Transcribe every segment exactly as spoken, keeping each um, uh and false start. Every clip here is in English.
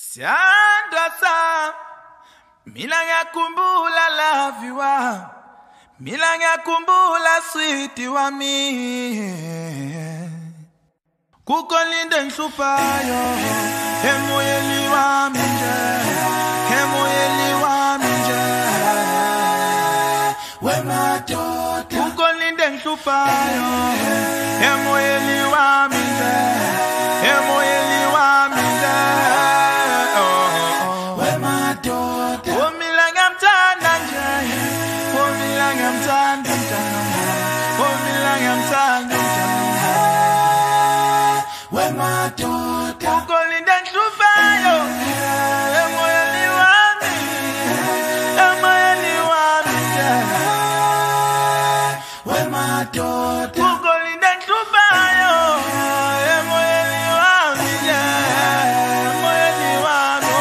Sianda sa mina ngiyakumbula love wa mina ngiyakumbula sweet wami kukolinde nhluphayo emoyeni wami nje emoyeni wami nje wemadoda kukolinde nhluphayo emoyeni wami nje emoyeni wami nje wemadoda omila ngamthanda nje omila ngamthanda omila ngamthanda wemadoda kukolinde nhluphayo emoyeni wami emoyeni wami nje wemadoda kukolinde nhluphayo emoyeni wami nje emoyeni wami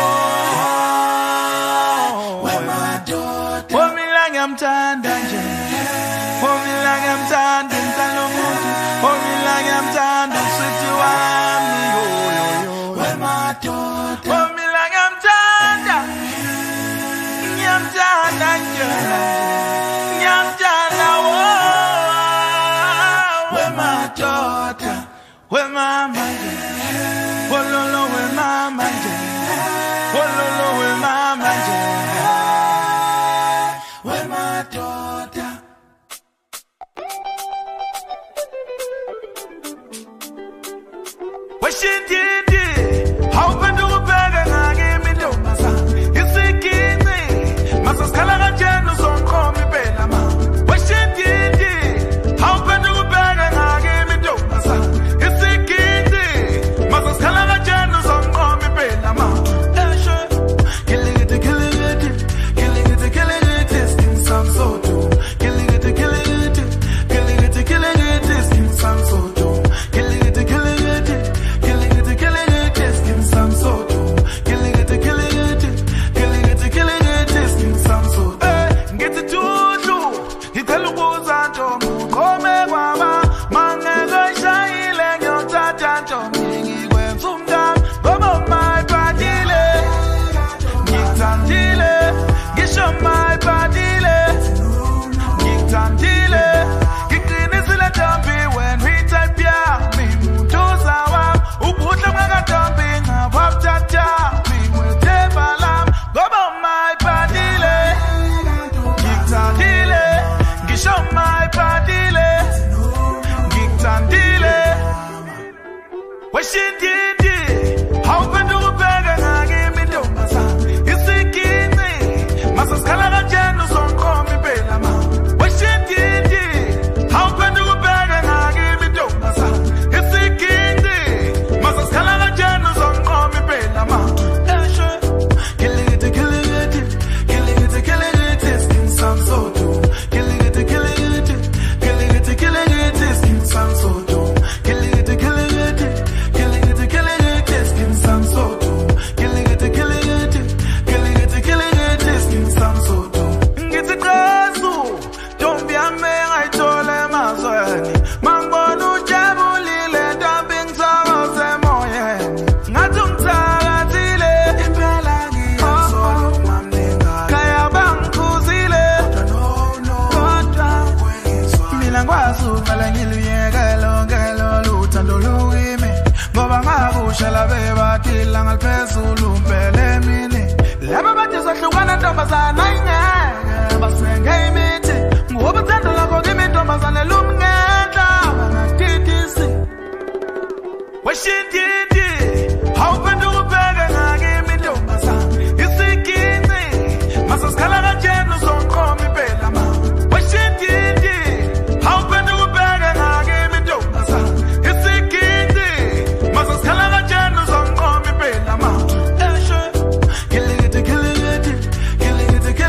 wemadoda omila ngamthanda nje omila ngamthanda mntana umuntu omila ngamthanda sweet wami yo yo yo wemadoda omila ngamthanda ngamthanda nje ngamthanda wo wemadoda wemama nje wololo wemama nje wololo wemama nje wemadoda Washington, how can you beg and I give me no massa? It's a kidney, Massas Calagano, some call me Belama. Washington, how can you beg and I give me no massa? It's a kidney, Massas Calagano, some call me Belama. Killing it, killing it, killing it, killing it, in some sort of killing it, killing it, killing it, killing it, in some sort of killing it, killing it. Washington, how can you beg and I give me no massa? It's a kidney, Massas Calagano, some call me Belama. Washington, how can you beg and I give me no massa? It's a kidney, Massas Calagano, some call me Belama. Killing it, killing it, killing it, killing it, in some sort of killing it, killing it, killing it, killing it, in some sort of killing it, killing it. Killing it, killing it, in some sort of killing it, killing it, killing it, killing it, in some sort of get it close. Don't be a man, I told him as well. Mango no jabuli, let them be some of them. Oh, yeah. Natum Taratile, Impelagi, so Mamma, Kayabang Kuzile, no, no, Milanguasu, Malangili, Galo, Galo, Lutandolo. Shala beba tilang al pesulu pelemini laba bathi sohlukana ntombazana inye basenga imithi ngoba uthando lakho kimi ntombazana lumngedla bangatithisi Washington, how can you beg and I give me ntombazana isikini Massas Calagano, some call me Belama. Washington, how can you beg and I give me ntombazana isikini Massas Calagano. Killing it, killing it, killing it, killing it,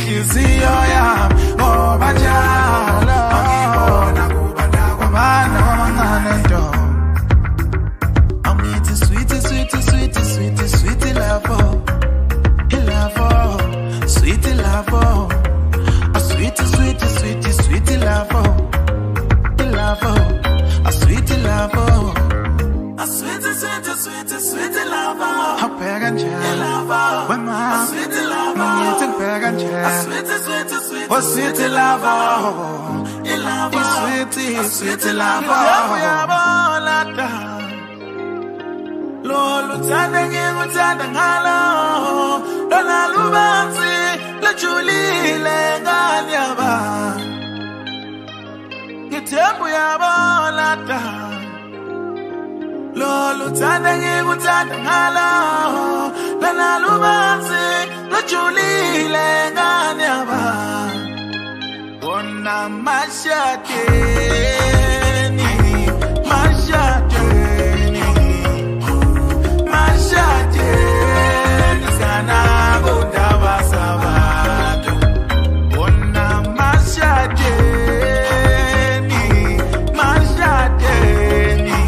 inhliziyo yami ngoba njalo angibona kubanda kwabana amancane nto. Angithi sweet sweet sweet sweet sweet love, love, sweet love, a sweet sweet sweet sweet love, love, a sweet love, a sweet sweet sweet sweet love. Happy love, when my sweet love, getting back and a sweet sweet sweet, oh sweet love, love, sweet sweet love. Lolo tsanda ngikuthanda ngalo lona lubanzi lujulile ngani yaba ngithemba uyabona da. Lolo tsanda ngikuthanda ngalo lona lubanzi lujulile ngani yaba wona mashadeni mashadeni mashadeni sana kudaba sabato wona mashadeni mashadeni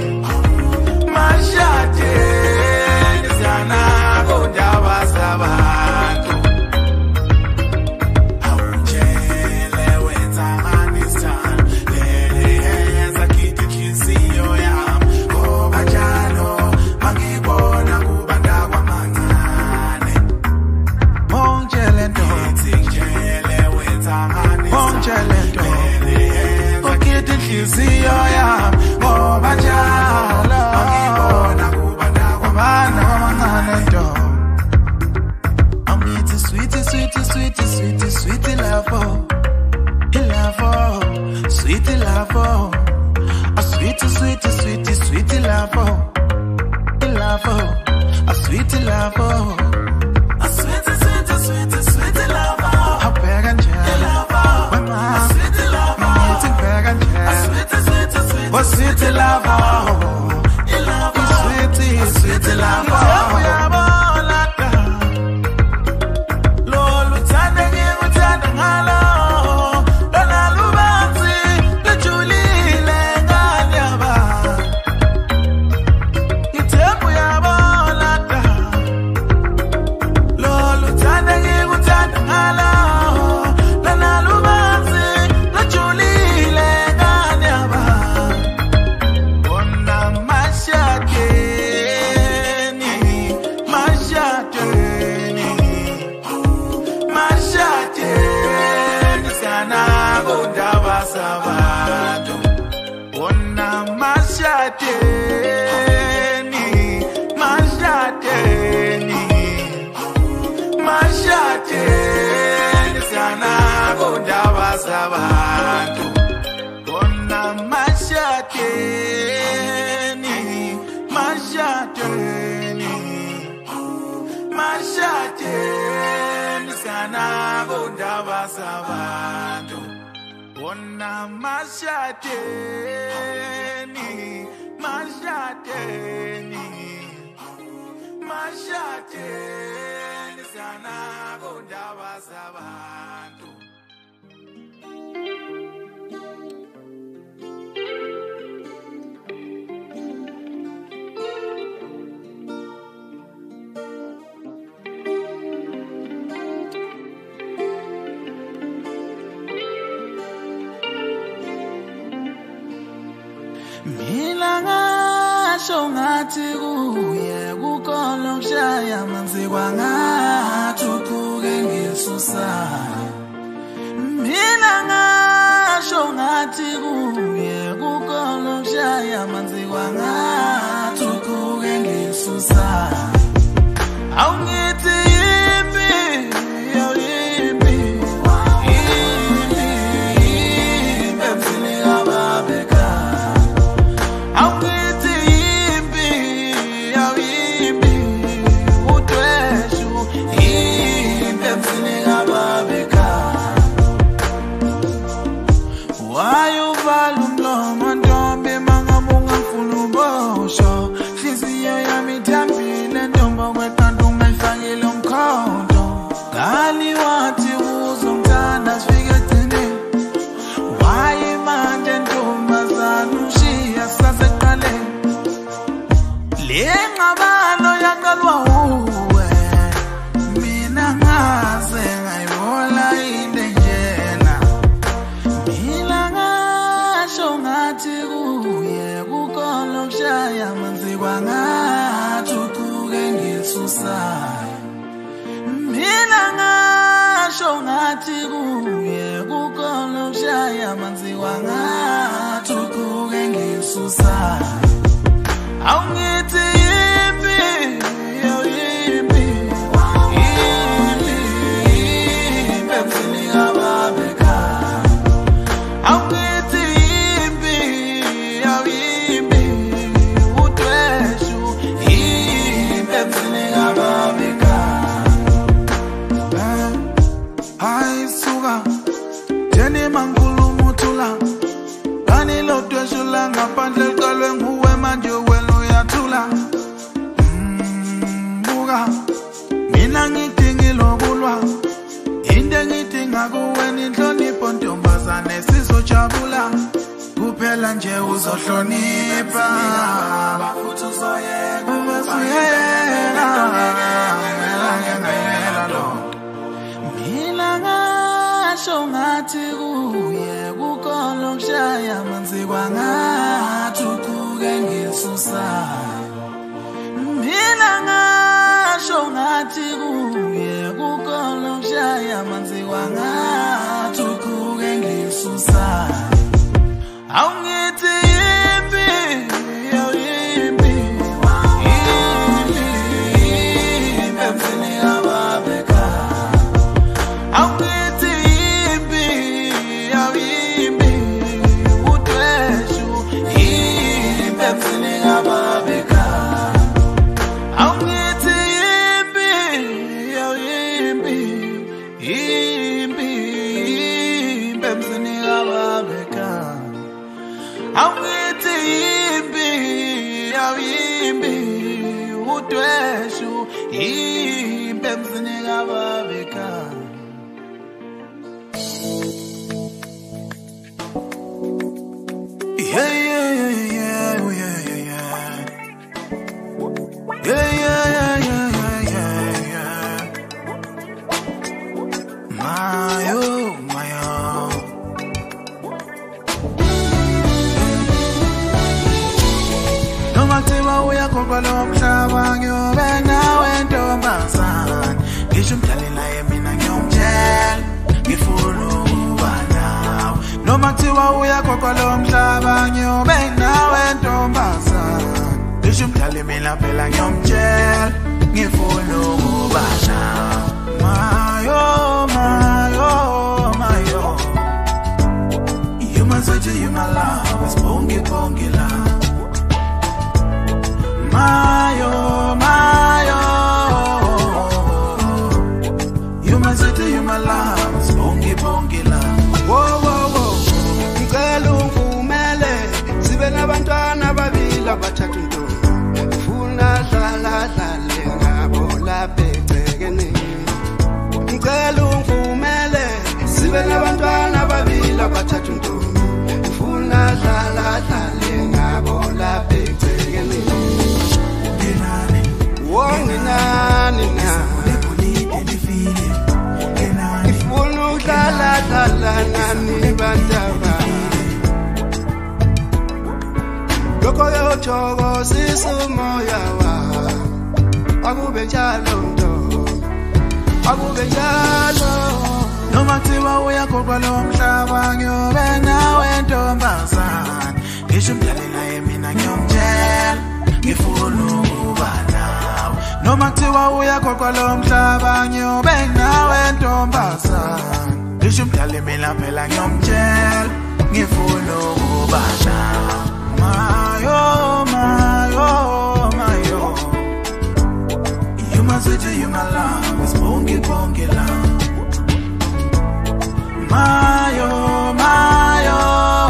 mashadeni sana kudaba sabato awujele wenza anistan lele yenza kitu kisiyo yam ngoba njalo mangibona kubanda kwamancane ongele nto ngitshele wenza anistan ongele nto ukithi inhliziyo yam ngoba njalo mangibona kubanda kwabana amancane nto. Angithi sweet sweet sweet sweet sweet love, love, sweet love, a sweet sweet sweet sweet love, love, a sweet love, a sweet sweet sweet sweet love. Happy and love, when my sweet love, getting back and a sweet sweet sweet, oh sweet love, love, sweet sweet love. Mashadeni, mashadeni, mashadeni sana kudaba sabantu. Kona mashadeni, mashadeni, mashadeni sana kudaba sabantu. Kona mashadeni, mashadeni, mashadeni sana kudaba sabantu. Mina ngasho ngathi kuye kukhona ukushaya amanzi kwangathi uquke ngisusa. Mina ngasho ngathi kuye kukhona ukushaya amanzi kwangathi uquke ngisusa. Awungithi yimbi yo yimbi yimbi yimbi emzini kababeka. Awungithi yimbi yo yimbi udweshu yimbi emzini kababeka. Wayuvala umlomo ntombi mangabunga mfuna ubosho. Hliziyo yami ithambile ntombi kweqanda ungayifaki ngasho ngathi kuye kukolo kushaya amanzi wangathi ukuke ngisusa awungithi yimbi yo yimbi yimbi bemsini ababeka awungithi yimbi yo yimbi udweshu yimbi bemsini ababeka Hai suga Jeni mangulu mutula Gani lo dweshula ngapandle kalwe nguwe manje welo yatula Mbuga Mina ngithi ngilobulwa Inde ngithi ngakuwe ninhlonipho ntombazane sizojabula Kuphela nje uzohlonipha Futhi uzoyeka Uzoyeka Ngasho ngathi kuye kukolo kushaya amanzi kwangathi ukuke ngisusa Mina ngasho ngathi kuye kukolo kushaya amanzi kwangathi ukuke ngisusa Awungithi yimbi yo yimbi yimbi bemsini ababeka Awungithi yimbi yo yimbi udweshu yimbi bemsini ababeka Awungithi yimbi yo yimbi yimbi bemsini ababeka Awungithi yimbi yo yimbi udweshu yimbi bemsini ababeka Yeah, yeah, yeah, yeah, yeah, yeah, yeah. Yeah, yeah, yeah, yeah, yeah, yeah. My, oh, my, oh. No matter what we are going to mhlaba ngiyobe nawe ntombazana ngisho umdalina yemina ngiyomtshela ngifuna ukuba nawe noma kuthiwa uyakhokha lo mhlaba ngiyobe nawe ntombazana ngisho umdali mina phela ngiyomtshela ngifuna ukuba nawe mayo mayo mayo you my sweetie you my love bongi bongi love Mayo, Mayo, you my city, you my love, bongi bongi love. Whoa, whoa, whoa, ngicela ungivumele sibe nabantwana ababili abathathu ntombi ufuna dlala dlale ngabo lapha egcekeni ngicela ungivumele sibe nabantwana ababili abathathu ntombi ufuna dlala dlale ngabo lapha egcekeni Wonginani na Ifunu dala dala nani bandaba Loko yo chogo sisu moya wa Akube njalo ndo Akube njalo Noma kuthiwa uyakhokha lo mhlaba ngiyobe nawe ntombazana ngisho umdalina yemina ngiyomtshela ngifuna ukuba nawe noma kuthiwa uyakhokha lo mhlaba ngiyobe nawe ntombazana ngisho umdali mina phela ngiyomtshela ngifuna ukuba nawe mayo mayo mayo you my sweetie you my love bongi bongi love Mayo mayo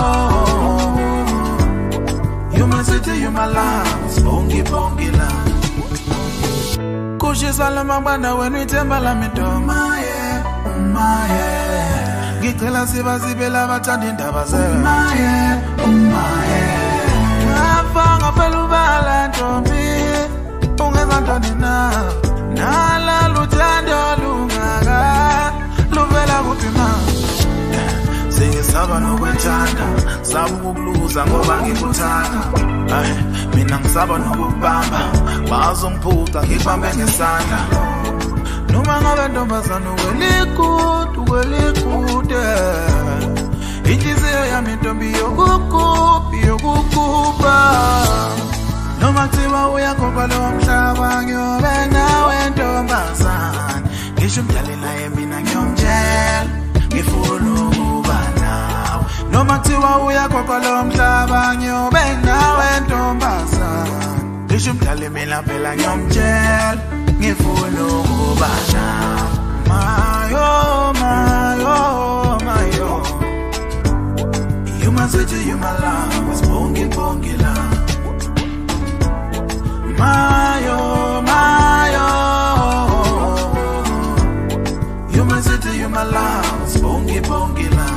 you my city you my love bongi bongi love kushisa la mabanda wenu itemba la midoma yeah umaye ngicela siba sibela bathanda indaba ze umaye umaye ngafanga phela ubala ntombi ungenza ntoni na nala luthando lungaka luvela kuphi ma Singisaba nokwethanda saba ukukluza ngoba ngikuthanda ay mina ngisaba nokubamba bazongiphuca ngibambe ngesandla noma ngabe ntombi ntombazana welikude welikude inhliziyo yami ntombi yokukhupha yokukhupha noma kuthiwa uyakhohlwa lo mhlaba ngiyobe nawe ntombazana ngisho umdlalela yemina ngiyomtshela ngifuna ukuba nawe noma kuthiwa uyakhohlwa lo mhlaba ngiyobe nawe ntombazana ngisho umdlala mina phela ngiyomtshela ngifuna ukuba nawe mayo mayo mayo you my sweetie you my love spongy spongy love mayo mayo you my sweetie you my love spongy spongy love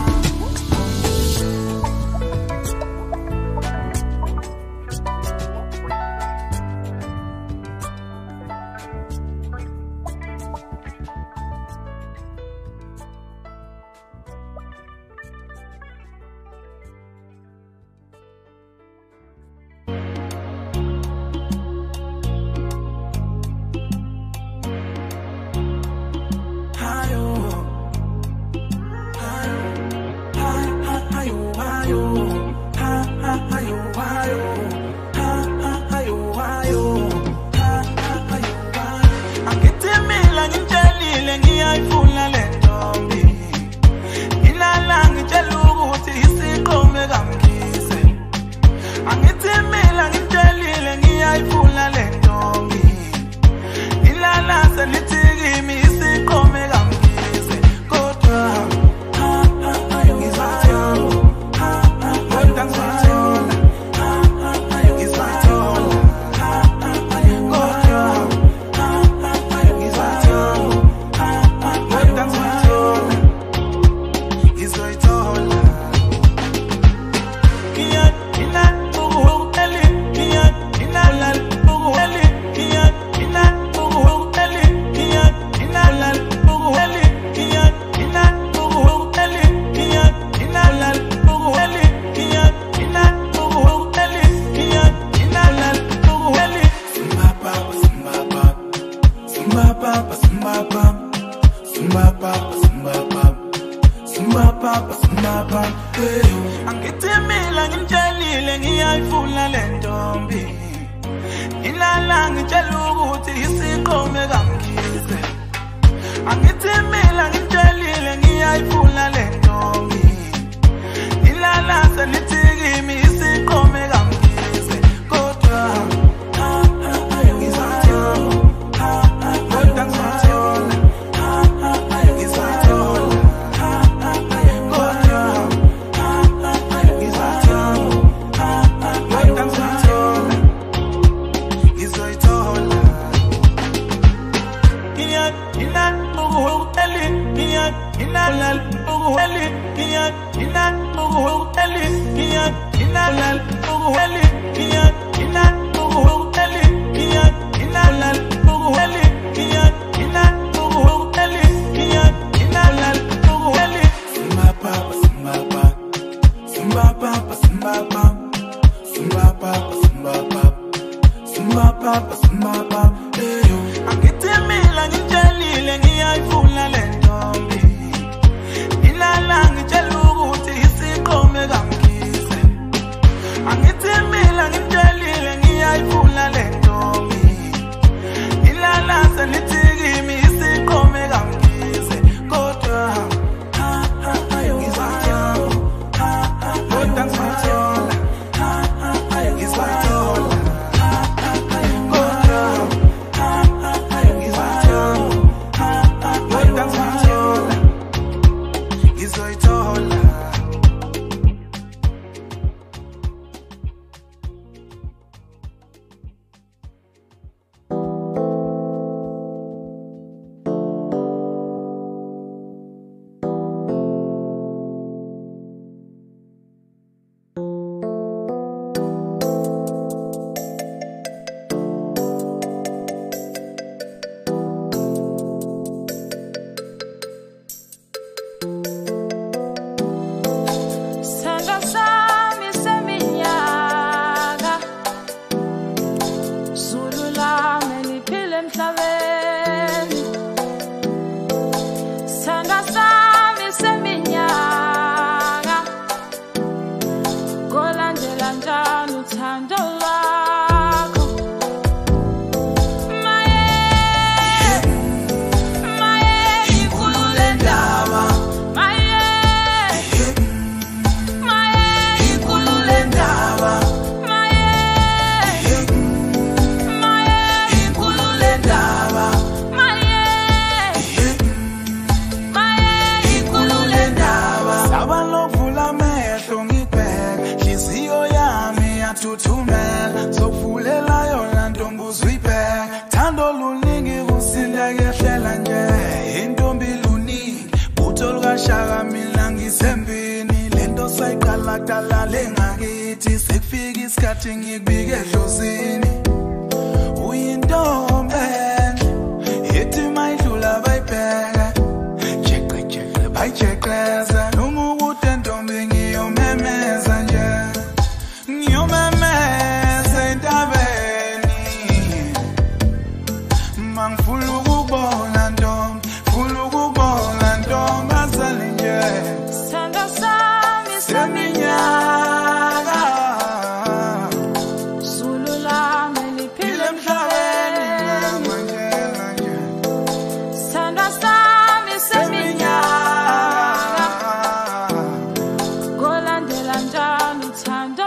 La la Dala lengakithi sekufika isikhathi ngikubike edlozini uyintombi ethi mayidlula bayibheka check check bayicheckeza noma ukuthi entombi ngiyomemeza nje ngiyomemeza entabeni mangifuna ukubona ntombi funa ukubona ntombi azale nje sithando sami seminyaka Zulu lami liphile emhlabeni manje manje sithando sami seminyaka kolandela njani uthando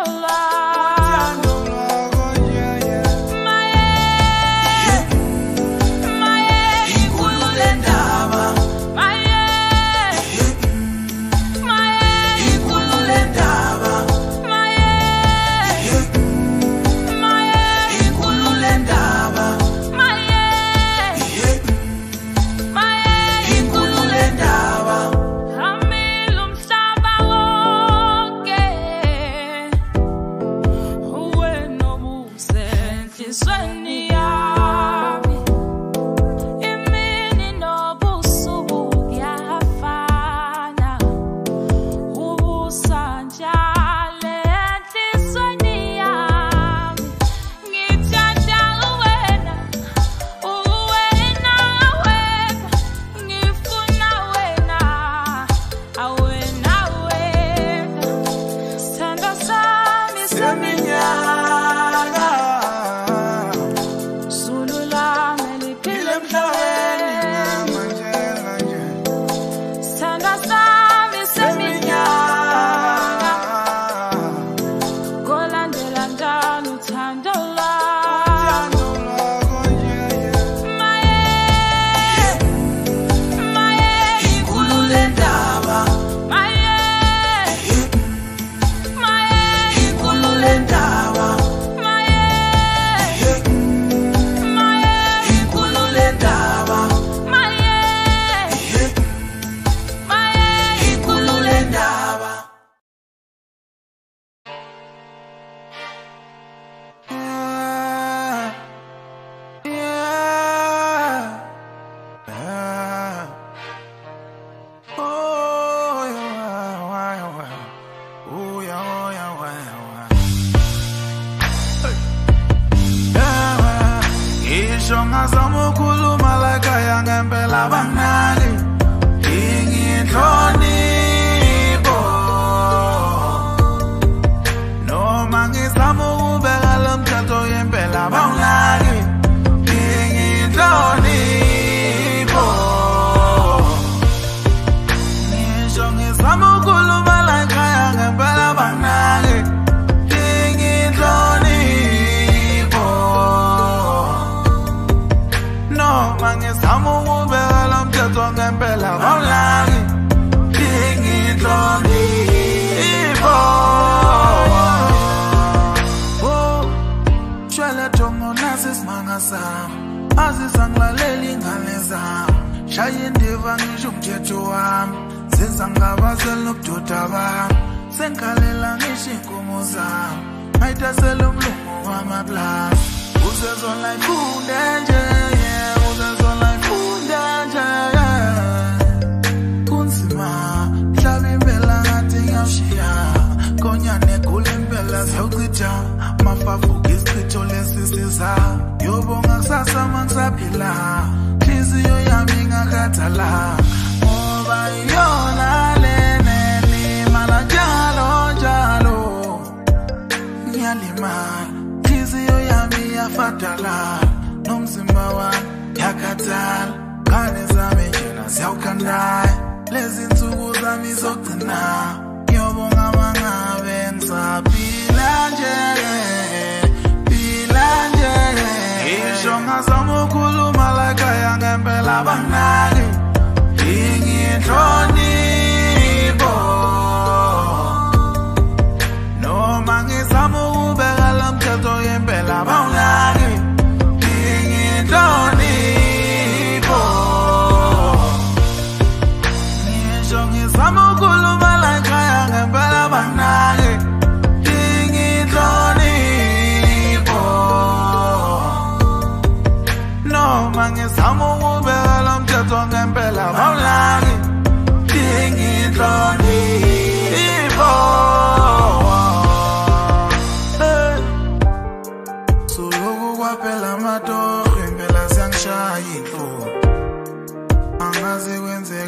Ngizama ukhuluma la ekhaya ngempela banake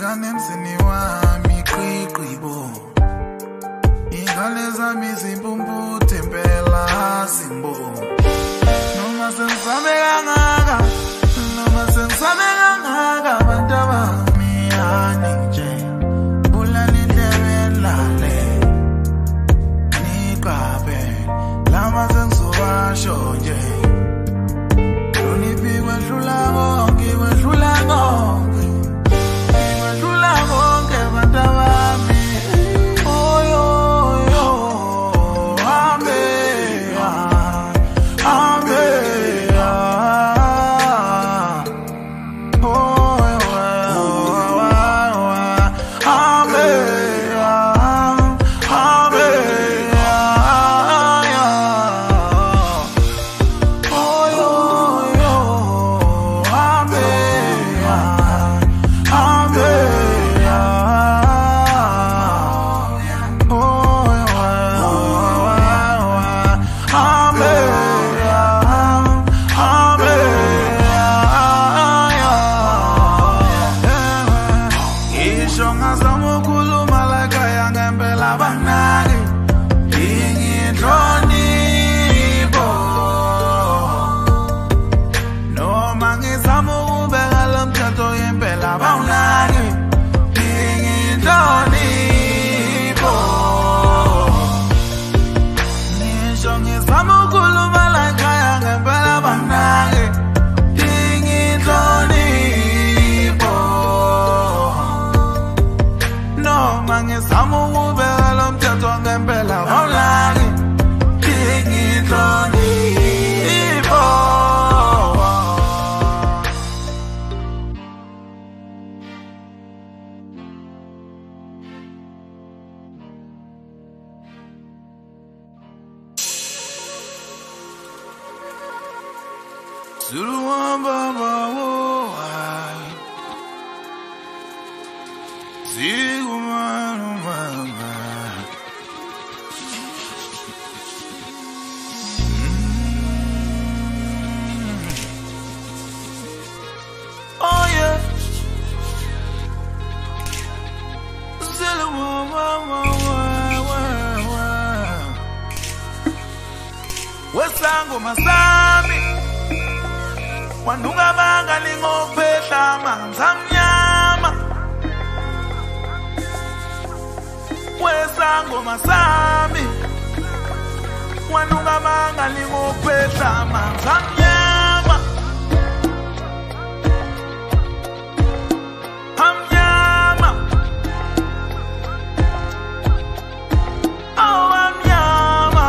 Ingane msini wami kwikibo Ingane zami zimbumbu tempela simbo Noma sensabe kangaka Noma sensabe kangaka Bantaba miyani nje Bulali ndebe lale Nikabe Lama sensubasho nje Lunipi weshula gongi weshula gongi Wesango masami Wanunga manga lingopetla manzamnyama Wesango masami Wanunga manga lingopetla manzamnyama Hamnyama Oh amnyama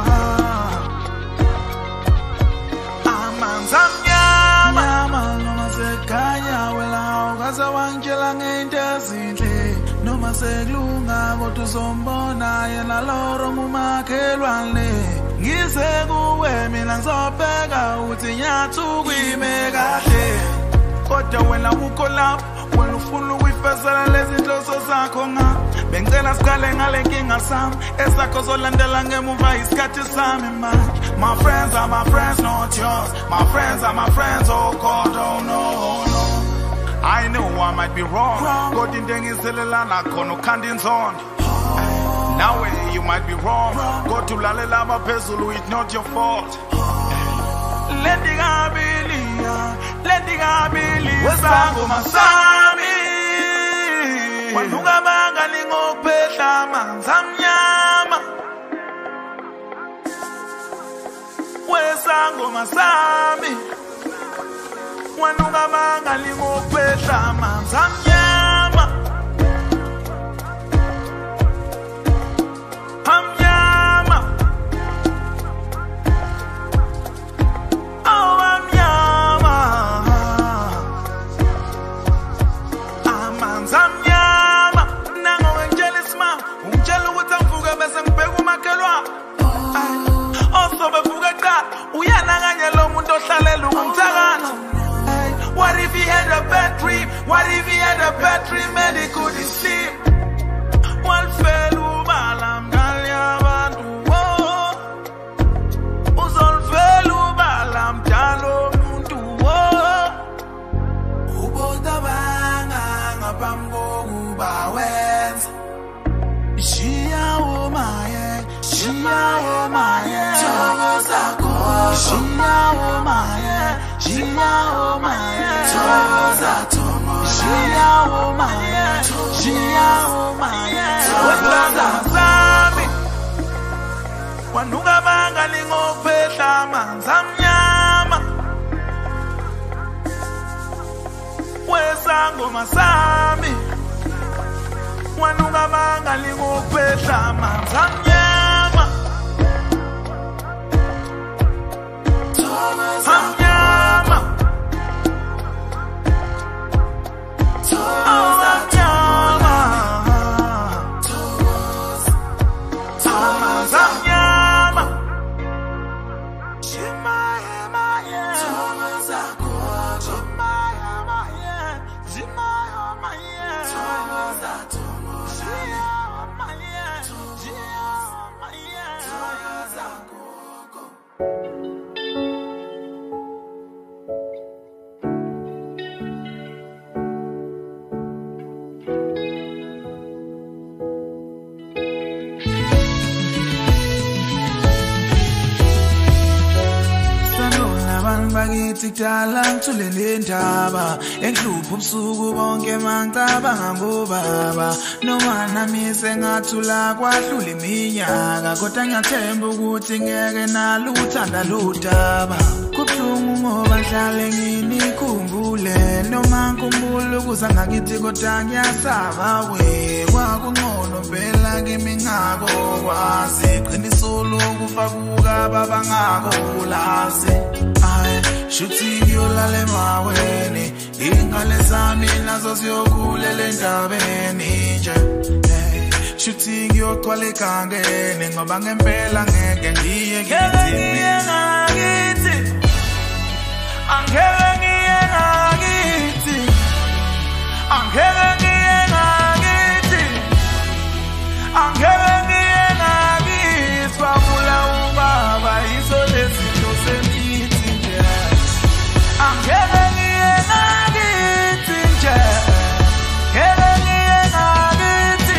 Noma sekulunga kodwa uzombona yena loro mumakhelwane Ngize kuwe mina ngizobheka uthi nyathu kwime kahle Kodwa wena ukho lapho wena ufuna ukuyifezela lezi nhloso zakho nga Bengicela siqale ngale nkinga sami esakho zolandela ngemuva isikhathi sami manje My friends are my friends not yours My friends are my friends oh God oh no no I know I might be wrong. God in deng iselelana kono kandins on. Now you might be wrong. Go to lalela maphezulu, it's not your fault. Let the abilia, let the abilia. Wesango masami. Wanunga manga lingopetla manzamnyama. Wesango masami. Wanunga manga lingopetla manzamnyama Hamnyama Oh amnyama Amanzamnyama Nango ngejelis ma Ungijela ukuthi ngivuke bese ngibheka umakhelwa Also bevuke kuqala uyanakanye lo muntu ohlalela ukumthakala What if he had a bad dream? What if he had a bad dream and he couldn't sleep? One fell ubalam galia bantu oh Uzol fell ubalam jalo muntu oh Uboda banga ngaphambi kokuba wenza Shia oh my Shia oh my Thokoza gogo Shia oh my Shia oh my Thokoza thokoza Shia oh my Shia oh my Thokoza zami Wanuka bangali ngophetha amanzi amnyama Wesangoma sami Wanuka bangali ngophetha amanzi amnyama Amnyama Amnyama Amnyama Shimaya maya Thokoza gogo Shimaya maya Shimaya maya Thokoza thokoza Shimaya maya Shimaya maya Thokoza gogo Bakithi kudala ngithulele indaba enhlupho ubusuku bonke mangicabanga ngobaba noma nami sengathula kwahlula iminyaka kodwa ngiyathemba ukuthi ngeke nalo uthanda ludaba kubuhlungu ngoba ngihlale nginikhumbule noma ngikhumbula ukuza ngakithi kodwa ngiyasaba we kwakungcono phela kimi ngako kwazi iqiniso lokufa kuka baba ngako lazi Shuthi ngiyolala emaweni ingane zami nazo ziyokulela endabeni nje Shuthi ngiyogcwala egangeni ngoba ngempela ngeke ngiye ngakithi Angeke ngiye ngakithi Angeke ngiye ngakithi Angeke ngiye ngakithi Babula ubaba izolezinto semithi Angeke ngiye ngakithi nje Angeke ngiye ngakithi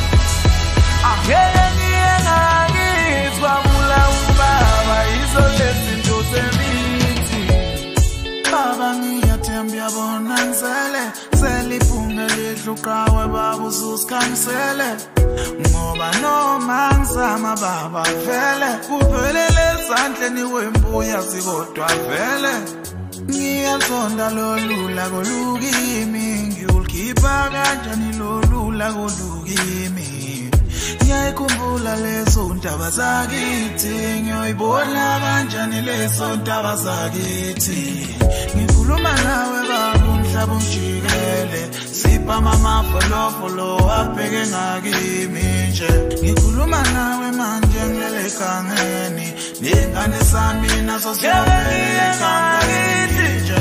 Angeke ngiye ngakithi Babula ubaba izolezinto semithi Baba ngiyathemba uyabona ngizele Seliphunge lidluqawe baba uzusikhanisele Ngoba noma ngizama baba vele Kuphelele esandleni wembuya zikodwa vele Ngiyazonda lolula kolukimi Ngiyulikhipha kanjani lolula kolukimi Ngiyayikhumbula lezo ndaba zakithi Ngiyoyibona kanjani lezo ndaba zakithi Ngikhuluma nawe baba umhlaba unjikele Sipha mama follow follow abheke ngakimi nje Ngikhuluma nawe manje ngilele egangeni Nengane zami nazo ziyabheke ngakimi nje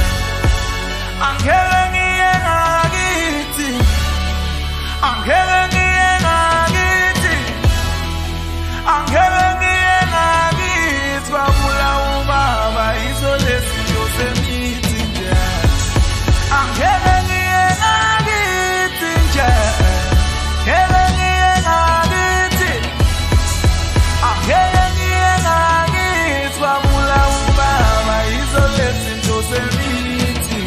Angeke ngiye ngakithi Angeke ngiye ngakithi Angeke ngiye ngakithi Babula ubaba izolezinto semithi nje Angeke ngiye ngakithi nje Angeke ngiye ngakithi Angeke ngiye ngakithi Babula ubaba izolezinto semithi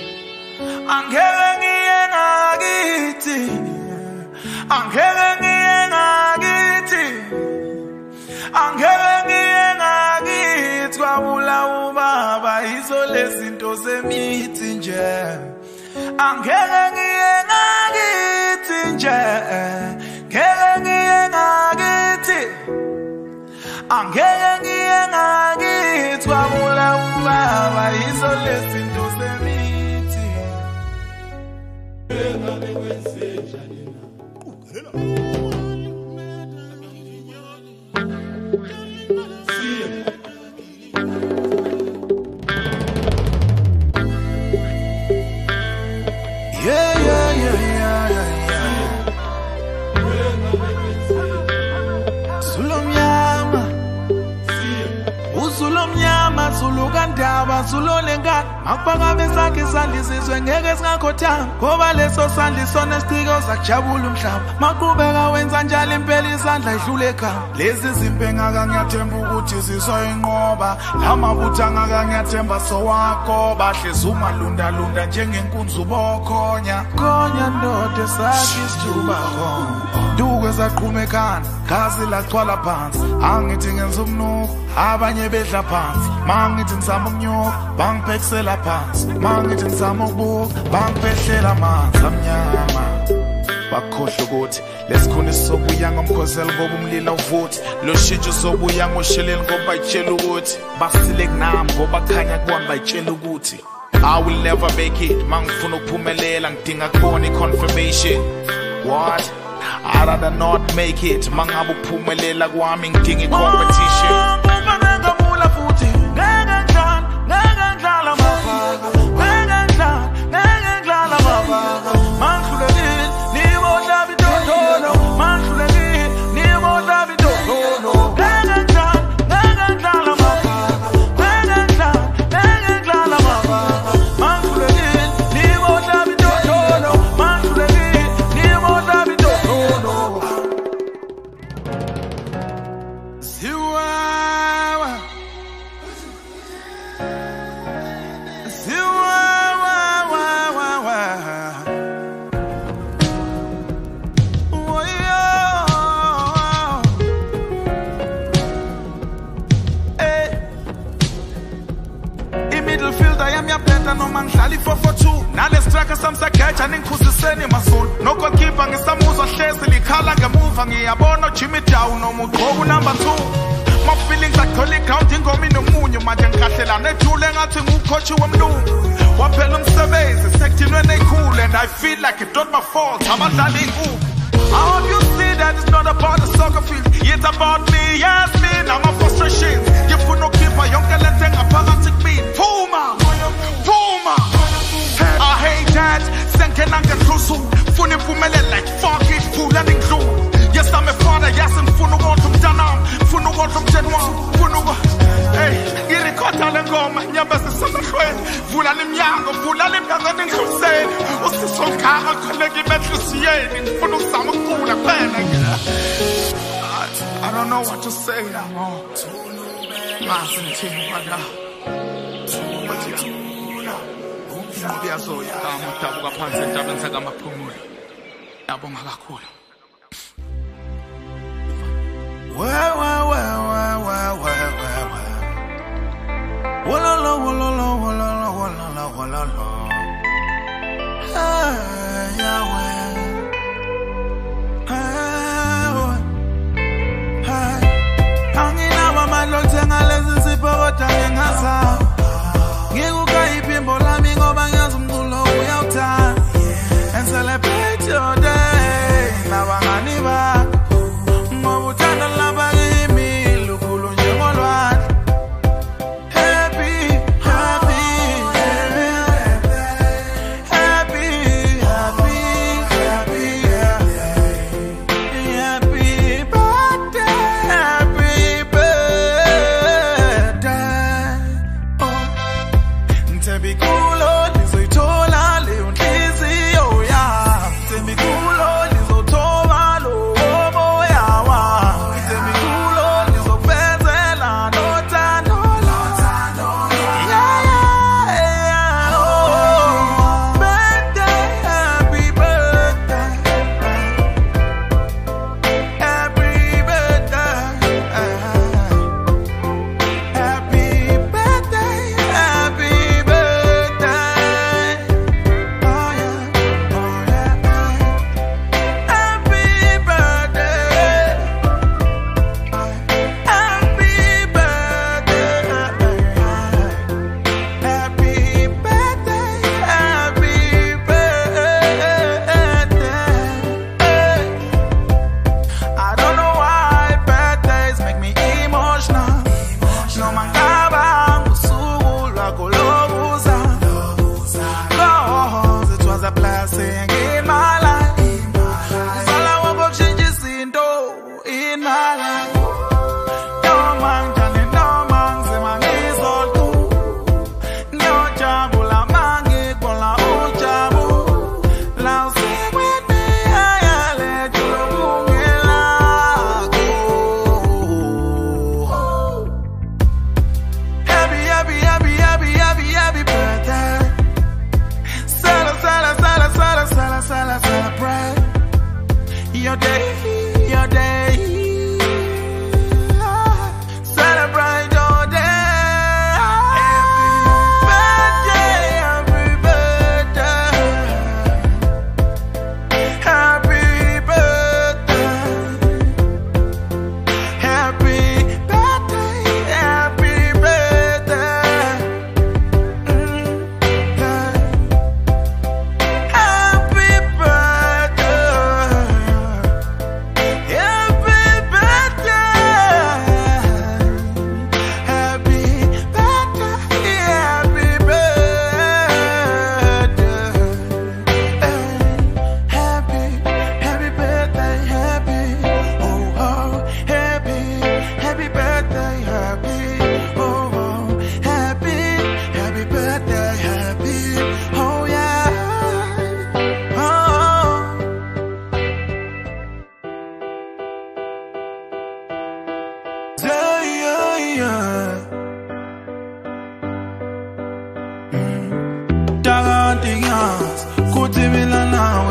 Angeke ngiye ngakithi Angeke ngiye ngakithi Angeke ngiye ngakithi Babula ubaba izolezinto semithi nje Angeke ngiye ngakithi nje Angeke ngiye ngakithi Angeke ngiye ngakithi Babula ubaba izolezinto semithi Yeah, yeah, yeah, yeah, yeah, yeah. Sulomnyama, usulomnyama, sulukandaba Zulole ngani akubanga sakhe isandla sizwe ngeke singakhothanga ngoba leso sandla isona siciko sakujabula umhlaba maqhubeka wenza njalo impela isandla idlule ekhaya lezi zimpi engaka ngiyathemba ukuthi sizoyinqoba lamabutha ngaka ngiyathemba sowakho bahle umalunda lunda njengenkunzi ubokhonya khonya ndoda sakhe isijuba khona duke zaqhuma ekhanda gazi lagcwala phansi angithi ngenza umnuko abanye bedla phansi mangithi ngizama ukunyuka bangiphekisela phansi mangithi ngizama ukubuka bangiphehlela amanzi amnyama bakhohle ukuthi lesikhuni sizobuya ngomkhosela ngoba umlilo uvuthi lo shintsho uzobuya ngosheleni ngoba bayitshela ukuthi basile kunami ngoba khanya kubona bayitshela ukuthi I will never make it mangifuna ukuphumelela ngidinga khona i-confirmation what I'd rather not make it mangabe ukuphumelela kwami ngidinga i-competition ngiyabona Jimmy Down nomugqoku number two my feelings are curly counting ngomi nomunyu manje ngikhathela nethule ngathi ngukhochi womlungu waphela umsebenzi sekuthinwe neyikhulu and I feel like it's not my fault abadlali inkulu I hope you see that it's not about the soccer field it's about me yes me now my frustrations ngifuna ukukhipha yonke lento engaphakathi kimi phuma phuma I hate that sengena ngehluzu funa impumelelo like fuck it phula ngidlula yes I'm a father yes ngifuna ukuthi umntanami ngifuna ukuthi umtsheni wami ngifuna ukuthi hey ngirikhotha le ngoma nyamba sisemehlweni vula iminyango vula iminyango endihluseni usisonkhanga khona ngimehlwisiyeni ngifuna ukuzama ukucula kuphela I don't know what to say no mase ngithini manje but yeah umbiyazoya amadabuka phansi entabeni sakamaphumulo yabonga kakhulu Well, well, well, well, well, well, well, well. Wallala, wallala, wallala, wallala, wallala. Hey, Yahweh. Hey, hey. Angina mama lothenga lezi sipokotha ngingasa. Ngikukhipha imbola mi ngoba ngiyazi umculo uyawuthanda. And celebrate your day. Nabangani ba. Ngobuthanda laba kimi lukhulu njengolwandle Happy, happy, happy Happy, happy, happy Happy birthday, happy birthday Oh, Ntembikulo lizoyithola leyo nhliziyo yami Ntembikulo lizotoba lo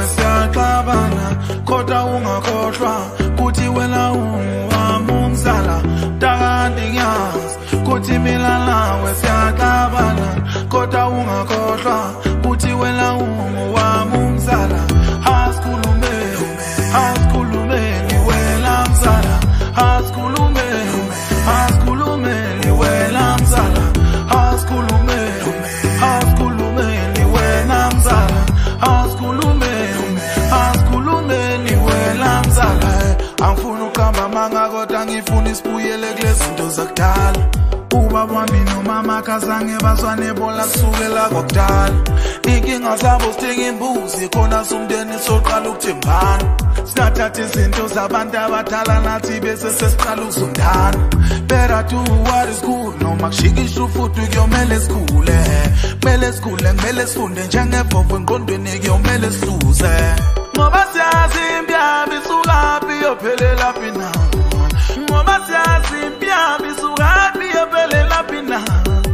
nawe siyaxabana kodwa ungakhohlwa kuthi wena ungowami umzala kanti ngiyazi kuthi mina nawe siyaxabana kodwa ungakhohlwa kuthi wena ungowami umzala asikhulumeni asikhulumeni wena mzala asikhulumeni asikhulumeni wena mzala asikhulumeni asikhulumeni wena mzala asikhulumeni asikhulumeni wena mzala angifuni uqamba manga kodwa ngifuna isibuyele kulezinto zakudala ubaba wami nomama kazange bazwane bola kusukela kwakudala inkinga zabo sithenga imbuzi khona somndeni soqala ukuthembana singathatha izinto zabantu abadala nathi bese sesiqala ukuzondana better do what is good noma kushikisha ufuthi kuyomele sikhule kumele sikhule kumele sifunde njengevovo engqondweni kuyomele siluze ngoba siyazi impiyambi isukaphi yophelela phi na ngoba siyazi impiyambi isukaphi yophelela phi na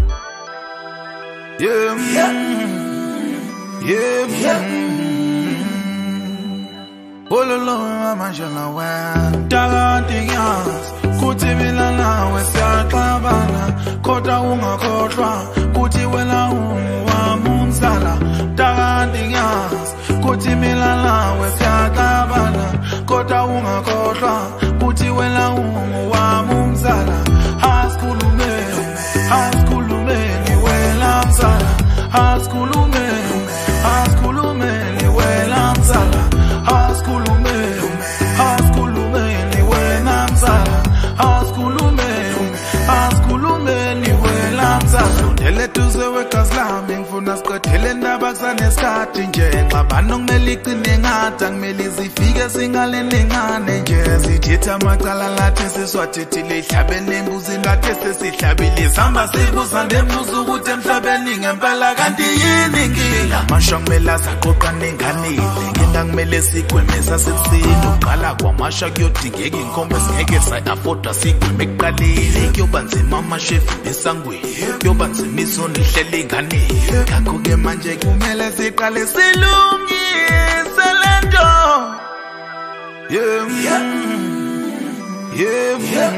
yeah yeah yeah ololo amajala wa kanti ngiyazi kuthi mina nawe siyaxabana kodwa ungakhohlwa kuthi wena ungowami umzala kanti ngiyazi kuthi mina nawe siyaxabana kodwa ungakhohlwa kuthi wena ungowami umzala asikhulumeni asikhulumeni wena mzala asikhulumeni asikhulumeni wena mzala asikhulumeni asikhulumeni wena mzala asikhulumeni asikhulumeni wena mzala sondele duze wegazi lami ngifuna siqedele indaba kusanesikhathi nje ngxabano kumele iqine ngathi angimele izifike singalenengane nje sithetha amacala lathi siswathethile ihlabeni embuzi ngathi sesihlabile isihamba sibuza nembuzo ukuthi emhlabeni ngempela kanti yini inkinga amasha kumele azaqoqa nenganile inkinga kumele sigwemeza sesini uqala kwamasha kuyodingeka inkombe singeke sa-afoda sigweme ekuqaleni kuyoba nzima amashefu nesangweni kuyoba nzima izona ihlele inganile ngakho-ke manje kumele siqale silungise le nto yeah yeah yeah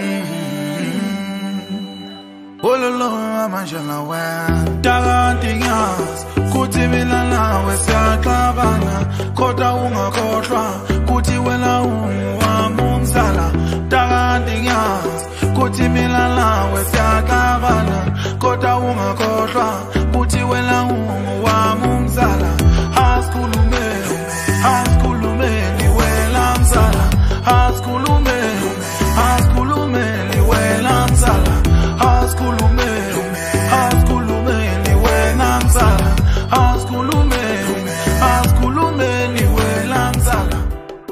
ololo amajala wa kanti ngiyazi kuthi mina nawe siyaxabana kodwa ungakhohlwa kuthi wena ungowami umzala kanti ngiyazi kuthi mina nawe siyaxabana kodwa ungakhohlwa kuthi wena ungowami umzala asikhulumeni asikhulumeni wena mzala asikhulumeni asikhulumeni wena mzala asikhulumeni asikhulumeni wena mzala asikhulumeni asikhulumeni wena mzala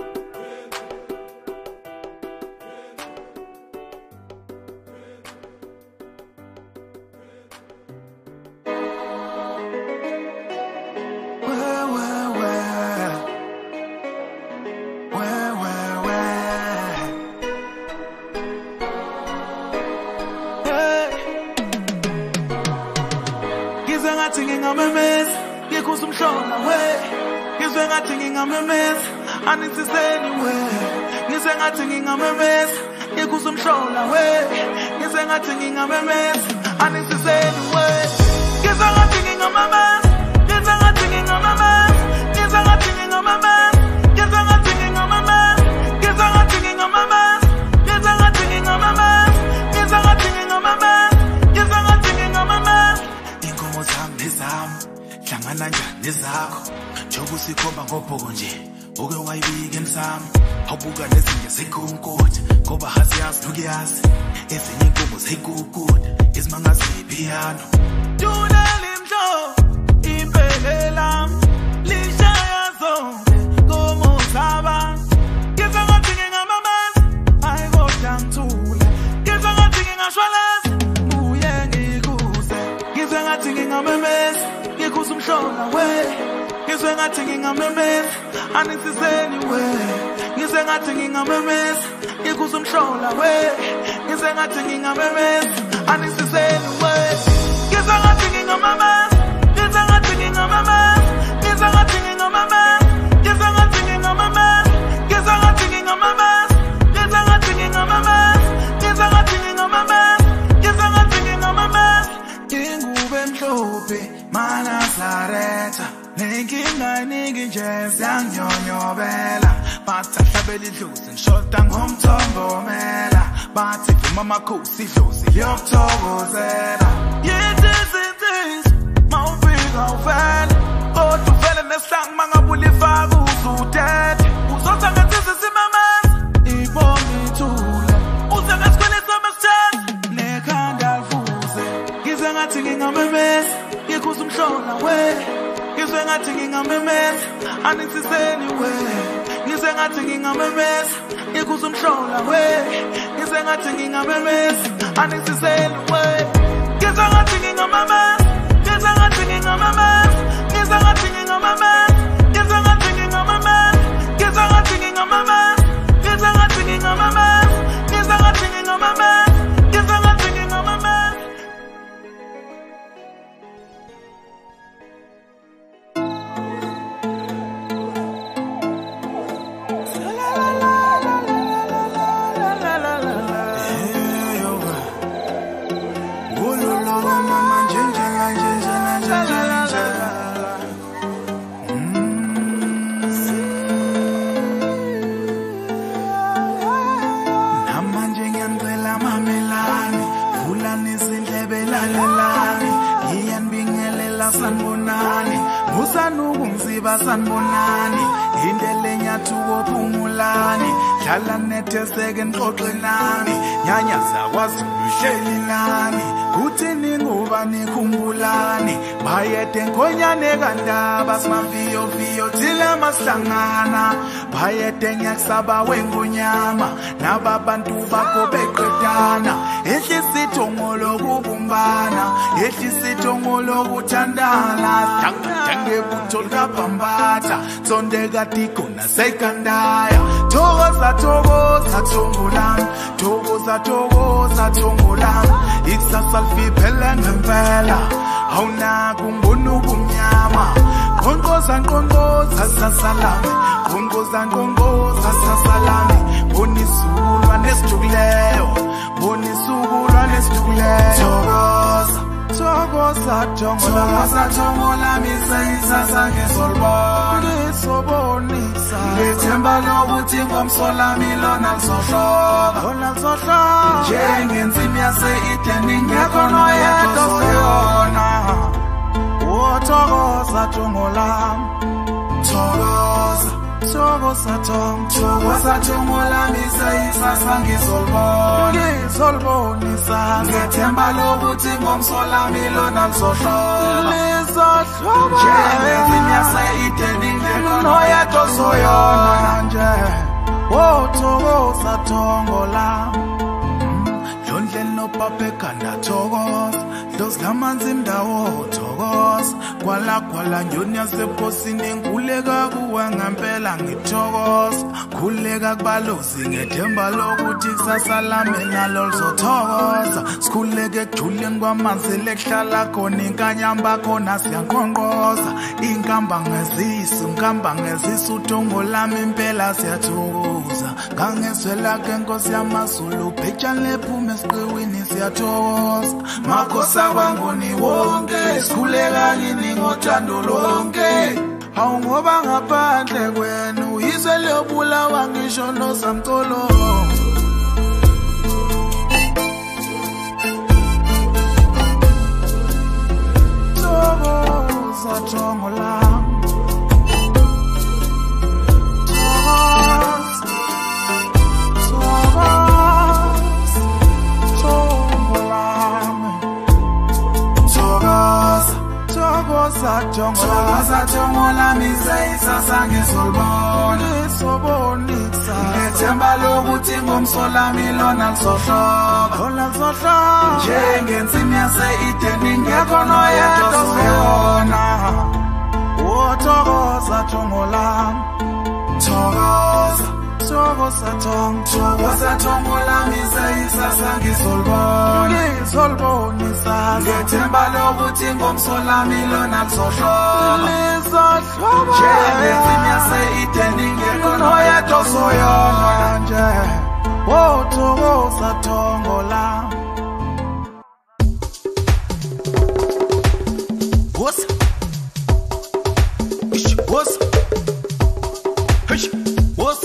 Sikhomba ngobhoko nje uke wayibika emsamo awubuka nezinye zikunkutha ngoba hasiyazi nokuyazi ezinye inkomo zikukuda izimangazipiyano tuneli mhlo impela lishaya zonke komo zaba ngizwe ngathi ngingamamazi hayi kodwa ngithula ngizwe ngathi ngingashwalazi buye ngikuze ngizwe ngathi ngingamemeza ngikuze umhlola we ngizwe ngathi ngingamemeza anisiseni we ngizwe ngathi ngingamemeza ngikuze umhlola we ngizwe ngathi ngingamemeza anisiseni we ngizwe ngathi ngingamemeza ngizwe ngathi ngingamemeza ngizwe ngathi ngingamemeza ngizwe nyonyobela bathi ahlabela idlozi ngishoda ngomthombo mela bathi vuma amakhosi idlozi liyokuthokozela yithi izinto mawufika uvela kodwa uvele nesihlangu mangabula ifaka uzudede uzotha ngathi simameza ibonga ithula uze ngesikweleti amasithela nekhanda livuze ngizwe ngathi ngingamemeza ngikhuza umhlola we ngizwe ngathi ngingamemeza anisiseni we ngizwe ngathi ngingamemeza ngikhuza umhlola we ngizwe ngathi ngingamemeza anisiseni we ngizwe ngathi ngingamemeza ngizwe ngathi ngingamemeza ngizwe ngathi ngingamemeza ngizwe ngathi ngingamemeza ngizwe ngathi ngingamemeza ngizwe ngathi ngingamemeza ngizwe ngathi ngingamemeza ngizwe ngathi ngingamemeza sanbonani musanuku mziba sanbonani indele nyathuko phumulani dlala netheseke nixoxe nami nyanya zakwaZulu hleli nami kuthini ngoba nikhumbulani bayede ngonyane kandaba simaviyo viyo thila masihlangana bayede nyakusaba wengonyama nababantu bakho beqedana ehlisitho ngolokubumbana ehlisitho ngolokuthandana dange butho likabhambatha sondeka tikona sekandaya thokoza thokoza thongo lami thokoza thokoza thongo lami ikusasa lifiphele ngempela awunaki umbona ubumnyama qonqoza nqonqoza sasalami qonqoza nqonqoza sasalami bona isizukulwane esijukileyo bona isizukulwane esijukileyo thokoza thokoza thongo thokoza thongo lami seyisasa ngizolibona ngisobonisa ngithemba lokuthi ngomsolami lona lizohloka lona lizohloka njengenzimi yase-Edeni ngekho noyedwa osoyona wothokoza thongo lami thokoza thokoza thongo thokoza thongo lami seyisasa ngizolibona ngizolibonisa ngethemba lokuthi ngomsolami lona lizohloka lizohloka njengenzimi yase-Edeni ngekho noyedwa osoyona nje wothokoza thongo lami Londle no pape kanda thokoza Dose lamanzi mdawo thokoza Kwala kwala nyonya seposini nguleka kuwa ngempela ngithokoza Khuleka kubalozi ngethemba lokuthi kusasa lami nalo lizothokoza Sikhuleke ejuleni kwamanzi lekuhlala khona inkanyamba khona siyanqonqoza Inkamba ngezisu nkamba ngezisu uthongo lami impela siyathokoza Ngangezwela ke Nkosi yamaZulu picture lephume esiqewini siyathokoza Makhosi kwangoni wonke sikhuleka kini ngothando lonke Hawu ngoba ngaphandle kwenu izwe liyobulawa ngisho noSamcolo Thokoza thongo lami Thokoza thongo lami seyisasa ngizolibona ngizobonisa ngethemba lokuthi ngomsolami lona lizohloka lona lizohloka njengenzimi yase-Edeni ngekho noyedwa osoyona wothokoza thongo lami thokoza thokoza thongo thokoza thongo lami seyisasa ngizolibona ngizolibonisa ngethemba lokuthi ngomsolami lona lizohloka lizohloka njengenzimi yase-Edeni ngekho noyedwa osoyona nje wothokoza thongo lami Wosa Ish wosa Eish, what's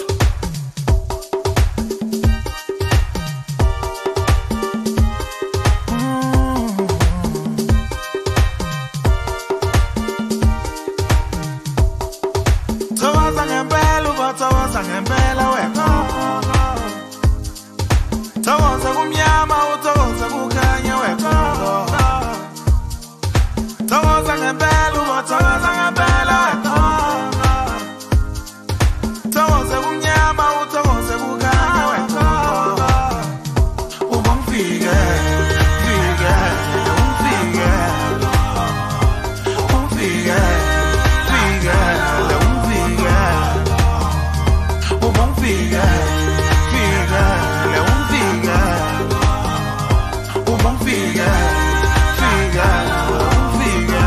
Tawaza ngempela ubathawaza ngempela wena Tawaza kumnyama utawaza kukhanya wena Tawaza ngempela ubathawaza ngempela wena Tawaza kumnyama utawaza kukhanya wena Ubangifike fike ungifike ungifike fike Figa, figa, le un figa. Un figa, figa, un figa.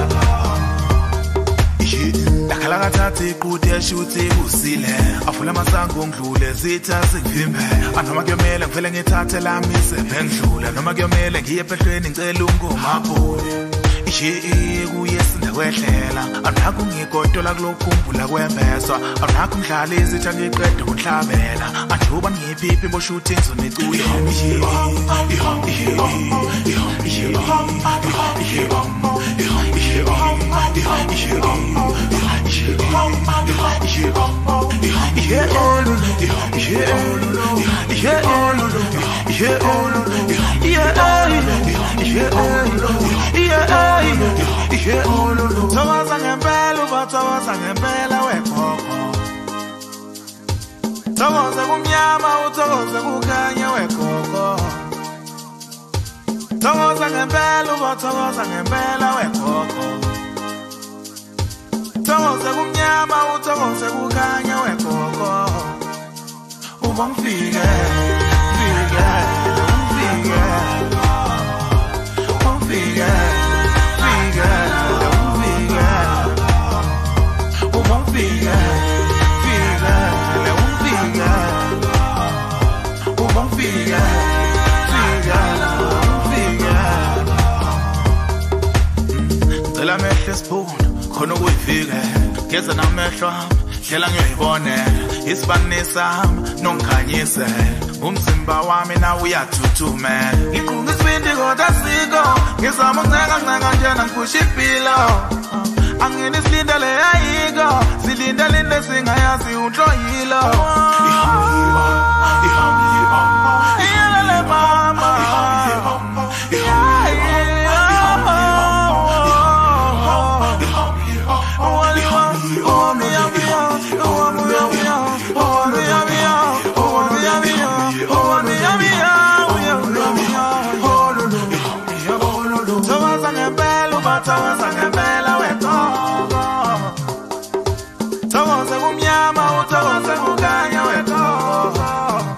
Dakhala kathathe iqhude yashuthe usile. Afula masango ngidlule zitha singivimbe. Anoma kuyomela ngivele ngithathe lami sephendlula. Noma kuyomela ngiye ephehlweni ngicela ungomabhuli. Ishiye kuyesinda kwehlela anakho ngikotola kulokhumbula kwembeswa anakho ngidlala izitha ngiqeda unhlabela anjuba ngiyiphiphi bo shooting zonecuyo Tawaza ngempela ubathawaza ngempela wekhokho Tawaza kumnyama utawaza kukhanya wekhokho Tawaza ngempela ubathawaza ngempela wekhokho Tawaza kumnyama utawaza kukhanya wekhokho Ubangifike fike ungifike ungifike fike Figa, figa, le un figa. Un figa, figa, un figa. Cela mehle spoon, khona ukuyifika. Geza namehlo ami, hlela ngiyibone. Isibane sami nongikhanyise. Umzimba wami nawo uyathuthuma. Ngiqhunga isibindi kodwa siko. Ngizama ukuncenga ncenga njena ngiphusha impilo. Angeni silinda le ayiko silinda linde singayazi unhloyilo ihambiwa ihambiwa iyele mama ihambiwa Tawaza ngempela ubathawaza ngempela Tawaza kumnyama utawaza kukhanya wekhokho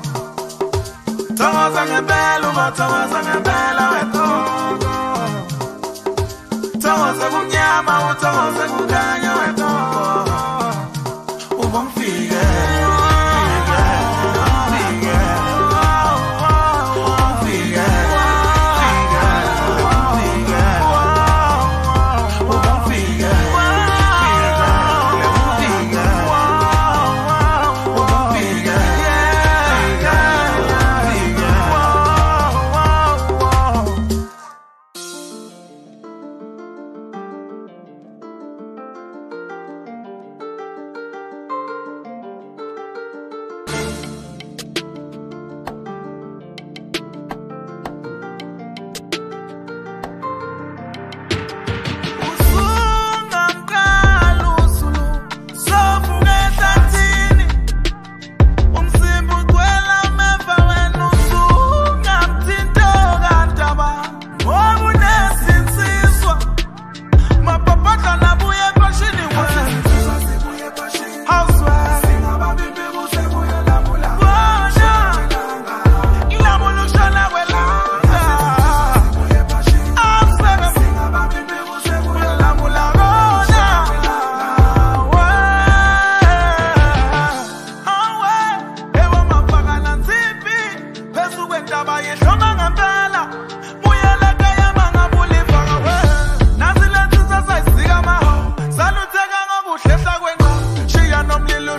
Tawaza ngempela ubathawaza ngempela wekhokho Tawaza kumnyama utawaza kukhanya wekhokho Ubangifike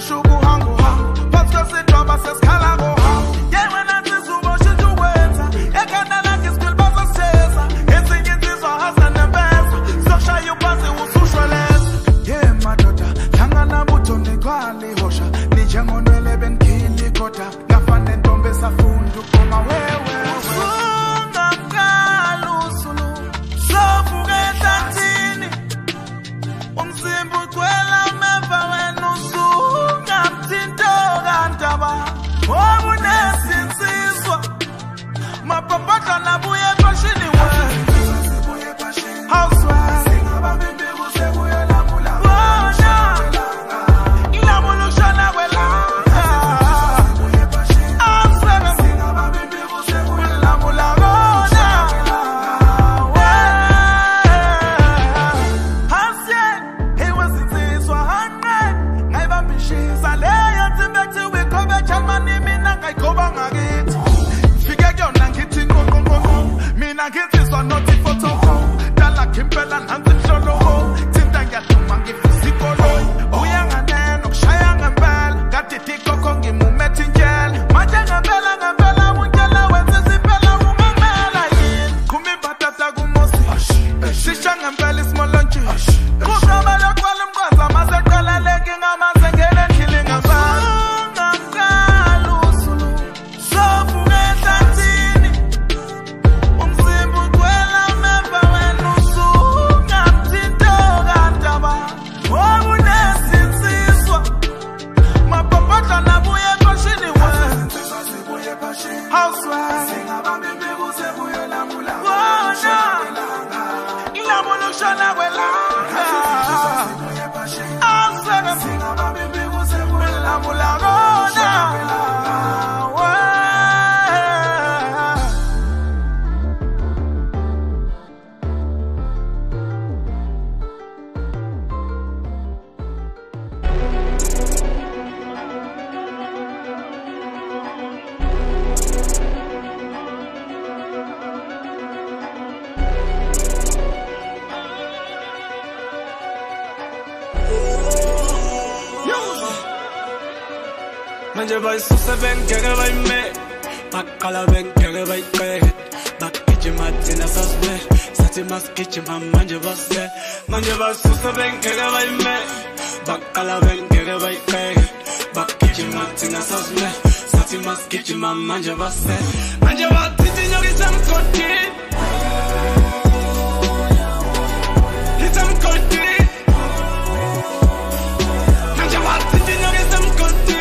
shubu hangu hangu Pasko sidroba seskala go hangu Yewe nazi subo shitu weta Ekana laki skil baza sesa Ezingi zizwa hasa nebesa Sosha yubazi usushwa lesa Yeah madota Tanga na buto negali hosha Nijengo nwele ben kili kota Ngafane ntombe safundu koma wewe Usunga mkalu sulu Sofu getatini Umzimbu kwela meva wenu Sunga mtindo gantaba Obu nesinsizwa Mapapata na buye pashini we Housewife Singaba mimbi kusebuye la mula Bona Ila mulu shana wela Amsana Singaba mimbi kusebuye la mula Bona Hasye He was insizwa hangre Ngaiba mishiza Leya timbeti wikobe Chalmani mina ngaikoba ngagiti Fige gyo nangiti ngongo ngongo Mina ngiti so noti foto Dala kimpela nanzi msholo Tinda ngatumangi fisikolo Uyanga neno kshaya ngambela Gatiti koko ngimumeti njela Maja ngambela ngambela Mungela wenzi zipela Ungambela yin Kumi batata gumosi Shisha ngambela ismolonchi Kushabala kwale mkwaza Mase kwele legi ngamaze ngele nkili ngambela Ngakalu sulu Sofu getatini Umzimbu kwela meva wenu Sunga mtindo gantaba Obu nesinsizwa Mapapata na buye pashini we Housewife Singaba mimbi kusebuye la mula Bona Ila mulu shana wela Amsana Singaba mimbi kusebuye la mula Bona Manje vai susa ben kere vai me Bakala ben kere vai kre Bak kichi matina sasbe Sati mas kichi mam manje vasse Manje vai susa ben kere vai me Bakala ben kere vai kre Bak kichi matina sasbe Sati mas kichi mam manje vasse Manje vai titi nyogi sam koti Hitam koti Manje vai titi nyogi sam koti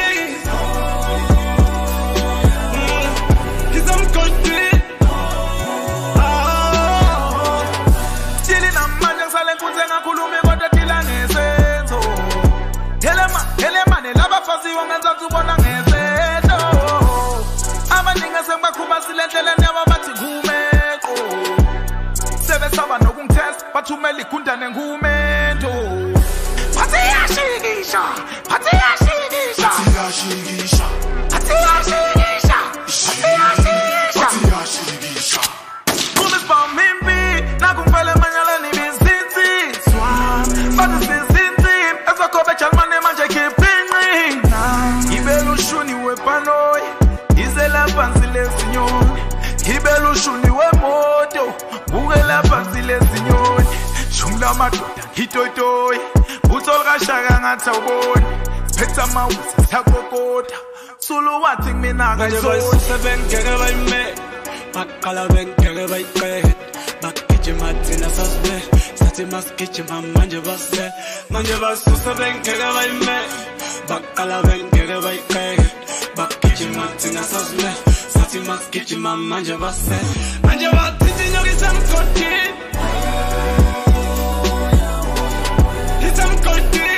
Chili na manja sale kunze nga kulumi kote tila ngesenzo Helema, helema ne laba fazi wangenza tubona ngeseto Ama ninga semba kuba silentele newa bati gumeko Sebe saba no kungtest, batumeli kunda nengumento Pati ya shigisha, pati ya shigisha Pati ya shigisha Pati ya shigisha Pati ya shigisha Pati ya shigisha Kumis pa mimbi Na kumpele manyala ni bizinti Swan Batu sizinti Ezwa kobe chalmane manje kipingi Ibelu shuni we panoi Izela pansile sinyoni Ibelu shuni we moto Bugela pansile sinyoni Shumla matoda hitoitoi Utolga shaga ngata uboni Peta mawuza sakokota Sulu wating mina Manje vai gazoni susa ben kere vai me Bakala ben kere vai kre Bak kichi matina sasbe Sati mas kichi mam manje vasse Manje vai susa ben kere vai me Bakala ben kere vai kre Bak kichi matina sasbe Sati mas kichi mam manje vasse Manje vai titi nyogi sam koti Hitam koti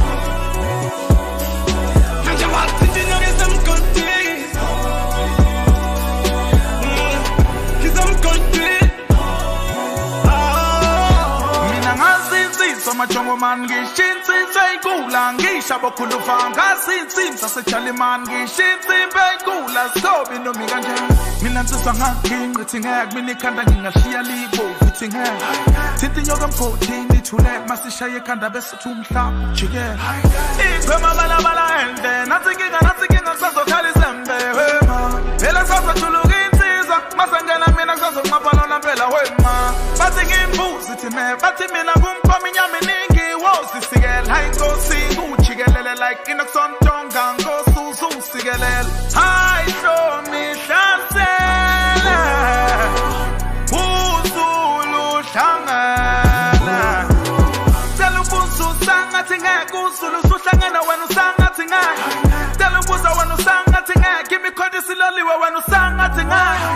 Manje vai titi nyogi sam koti Mina ngazizi so majongo man gishinsi saykula ngisha bokhulu fanga sinsin sasechali man gishinsi bekula sobi no mi kanjani mina nsisa ngaking ngithi ngeke mina ikhanda ngingashiya libo futhi ngeke sithi nyoka mphotini thule masishaye ekhanda bese thumhlaba jikela ichema bala bala ende nathi nginga nathi nginga kusazokhala isembe wema phela sasathuluka insizwa masangena mina kusazonqaphala nampela wema bathi ngimbuzi ithi me bathi mina kumkhoma inyama eningi wosisikela hayi nkosi ujikelele like inokusontonga nkosi ususikelele hayi hlomi hlasela uzulu hlangana tell ubuso sangathi ngeke uzulu usuhlangana wena usangathi ngeke tell ubuso wena usangathi ngeke kimi khona isiloliwe wena usangathi ngeke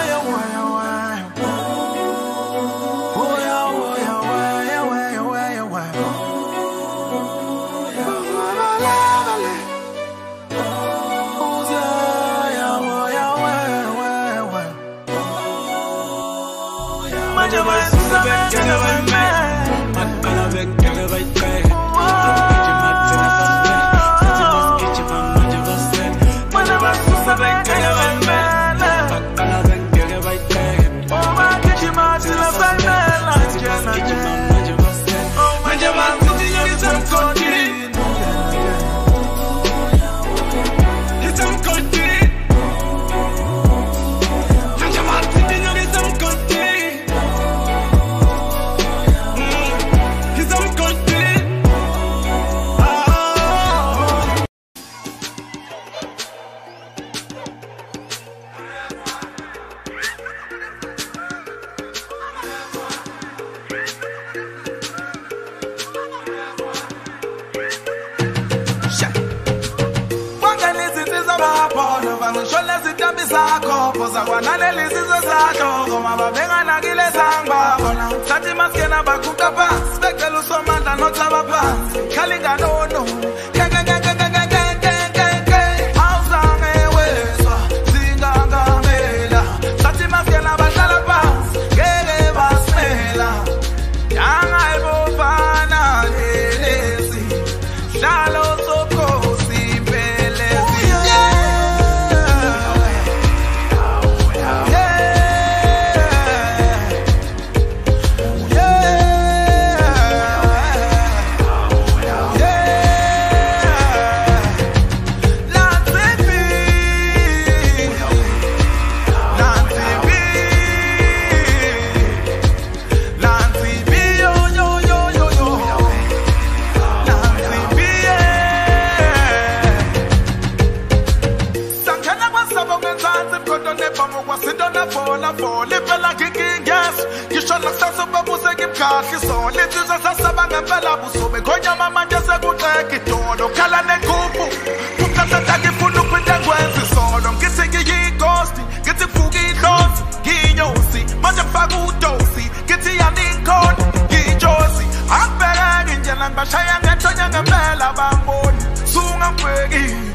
Manje basusa benkele bayime Bakala benkele bayike Bakiji matina sasbe Sati baskiji manje basse Manje basusa benkele bayime Bakala benkele bayike Bakiji matina sasbe Sati baskiji manje basse Manje basusa nyogisa mkoti Hita mkoti Manje basusa nyogisa mkoti Ngishole izitambi zakho Phoza kwanaleli sizwe zakho Ngoma babenganakile sangibabona Sathi maskena baguqa phansi Becela usomandla nothaba phansi Khalinga nono Awuzange wezwa Zingangamela Sathi maskena bahlala phansi Ngeke basimela Yangayibofana lelezi Hlalo sokhosi impelezi So let's just sabang ngempela busobe khonyama manje sekuxeka idolo khala nekhuphu ukuthatha ifuna ukwenta kwenza isolo ngithi ngiyighost ngithi fuka idlozi nginyosi manje mfaka udosi ngithi yaninkhona ngijosi akubheka indlela ngibashaya ngethonya ngempela bangiboni sunga ngibheki